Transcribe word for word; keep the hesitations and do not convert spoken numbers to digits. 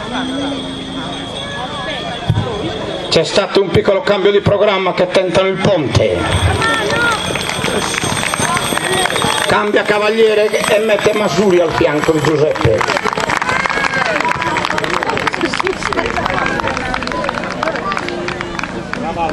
C'è stato un piccolo cambio di programma che tentano il ponte. Cambia Cavaliere e mette Masuri al fianco di Giuseppe.